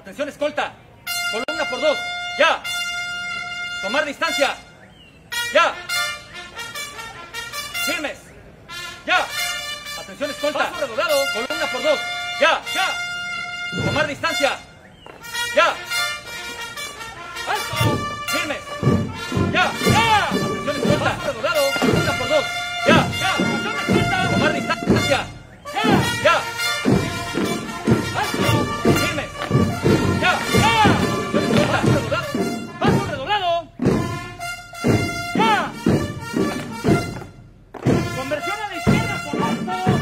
Atención, escolta. Columna por 2. Ya. Tomar distancia. Ya. Firmes. Ya. Atención, escolta. Paso redoblado. Columna por 2. Ya. Ya. Tomar distancia. Ya. Alto. Firmes. Ya. Ya. Atención, escolta. Paso redoblado. Columna por 2. Ya. Ya. Atención, escolta. Tomar distancia. Ya. Ya. Alto. Firmes. Ya. Ya. Atención, escolta. Paso redoblado. Paso redoblado. Ya. Conversión a la izquierda por alto.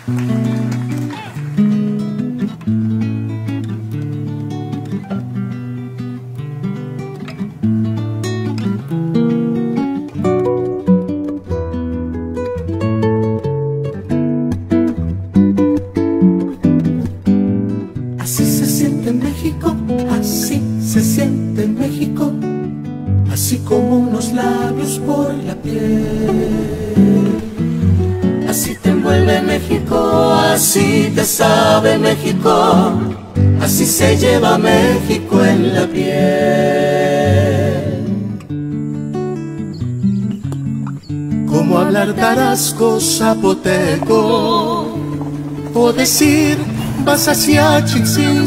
Así se siente en México, así se siente en México, así como unos labios por la piel. Así te envuelve México, así te sabe México, así se lleva México en la piel. Como hablar tarasco, zapoteco, o decir Basasiachik sin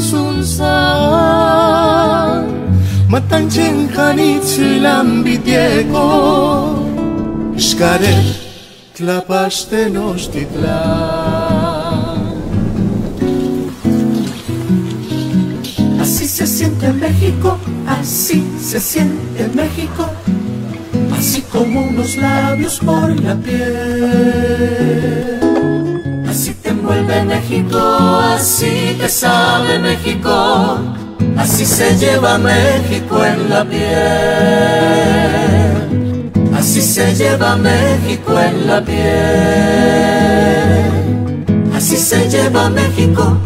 sunsan, Matanchen Hanitzilan bitieko, Xkaret tlapaste nostitlan. Así se siente en México, así se siente en México, así como unos labios por la piel. Así te envuelve México, así te sabe México, así se lleva México en la piel. Así se lleva México en la piel. Así se lleva México,